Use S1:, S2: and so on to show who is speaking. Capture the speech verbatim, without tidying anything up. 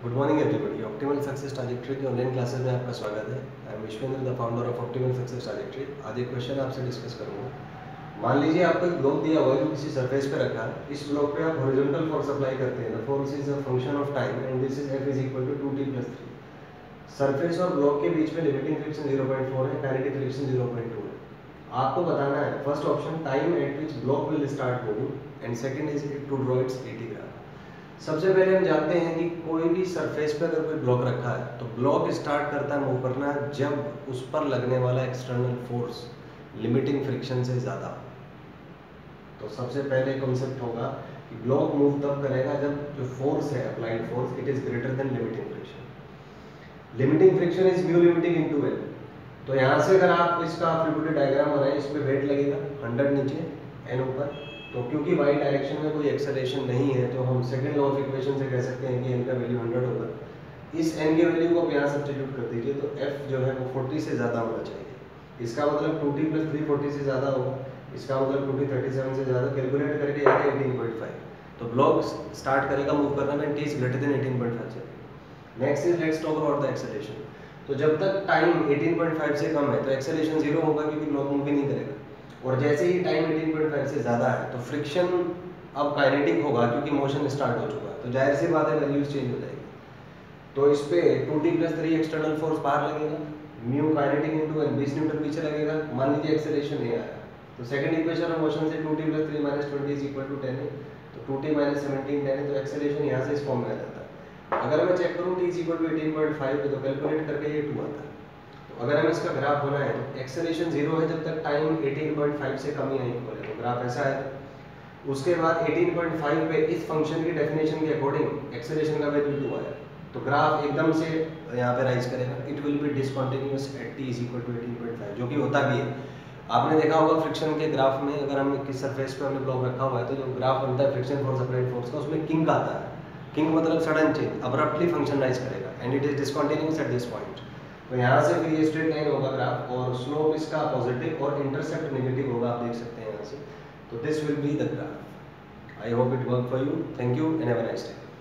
S1: Good morning everybody. Optimal success trajectory की online classes में आपका स्वागत है। I am Vishwendra, the founder of optimal success trajectory. आज एक क्वेश्चन आपसे डिस्कस करूंगा। मान लीजिए आपको एक ब्लॉक दिया हुआ है जो किसी सरफेस पे रखा है। इस ब्लॉक पे आप हॉरिजॉन्टल फोर्स अप्लाई करते हैं। The force is a function of time and this is F is equal to two t plus three. Surface और ब्लॉक के बीच में limiting friction zero point four है, kinetic friction zero point two है। आपको बताना है first option time at which block will start moving and second is to draw its a t graph. सबसे पहले हम जानते हैं कि कोई भी सरफेस पे अगर कोई ब्लॉक रखा है तो ब्लॉक स्टार्ट करता है मूव करना जब उस पर लगने वाला एक्सटर्नल फोर्स लिमिटिंग फ्रिक्शन से ज़्यादा। तो सबसे पहले कॉन्सेप्ट होगा कि ब्लॉक मूव तब करेगा जब जो फोर्स है applied force it is greater than limiting friction. Limiting friction is mu limiting into L. तो यहाँ से अगर आप इसका फ्लूइड डायग्राम बनाए, इस पे वेट लगेगा हंड्रेड नीचे एन ऊपर। तो क्योंकि वाई डायरेक्शन में कोई एक्सेलरेशन नहीं है तो हम सेकंड लॉ ऑफ इक्वेशन से कह सकते हैं कि एन का वैल्यू हंड्रेड होगा। इस एन के वैल्यू को आप यहाँ सब्स्टिट्यूट कर दीजिए तो एफ जो है वो फोर्टी से ज़्यादा होना चाहिए। इसका मतलब two t plus three forty से ज़्यादा होगा। इसका मतलब टू टी थर्टी सेवन से ज़्यादा। कैलकुलेट करके आएगा एटीन पॉइंट फाइव। तो ब्लॉक स्टार्ट करेगा मूव करना में t is greater than eighteen point five से। Next is let's talk about the acceleration. तो जब तक टाइम एटीन पॉइंट फाइव से कम है तो एक्सेलरेशन जीरो होगा क्योंकि ब्लॉक मूव भी नहीं करेगा। और जैसे ही टाइम एटीन पॉइंट फाइव से ज़्यादा है तो फ्रिक्शन अब काइनेटिक होगा क्योंकि मोशन स्टार्ट हो चुका है। तो जाहिर सी बात है वैल्यूज चेंज हो जाएगी। तो इस पे two t plus three external force बाहर लगेगा, म्यू काइनेटिक इनटू एन बीस न्यूटन पीछे लगेगा। मान लीजिए एक्सेलरेशन ये आया तो सेकंड इक्वेशन ऑफ मोशन से two t plus three minus twenty is equal to ten है। तो two t minus seventeen ten है। तो एक्सेलरेशन यहाँ से इस फॉर्म में आ जाता है। अगर मैं चेक करूँ t is equal to eighteen point five तो कैलकुलेट करके ये टू आता है। तो अगर हमें इसका ग्राफ होना है तो एक्सेलरेशन जीरो है जब तक टाइम एटीन पॉइंट फाइव से कम या इक्वल है। तो ग्राफ ऐसा है। उसके बाद एटीन पॉइंट फाइव पे इस फंक्शन की डेफिनेशन के अकॉर्डिंग एक्सेलरेशन का वैल्यू टू आया तो ग्राफ एकदम से यहाँ पे राइज करेगा। It will be discontinuous at t is equal to eighteen point five, जो कि होता भी है। आपने देखा होगा फ्रिक्शन के ग्राफ में अगर हम किस सरफेस पे हमने ब्लॉक रखा हुआ है तो जो ग्राफ बनता है फ्रिक्शन फोर्स अप्लाइड फोर्स का उसमें किंक आता है। किंक मतलब sudden change, abruptly function rise करेगा and it is discontinuous at this point. तो यहाँ से फिर ये स्ट्रेट लाइन होगा ग्राफ और स्लोप इसका पॉजिटिव और इंटरसेप्ट नेगेटिव होगा। आप देख सकते हैं यहाँ से। तो this will be the graph. I hope it work for you. Thank you and have a nice day.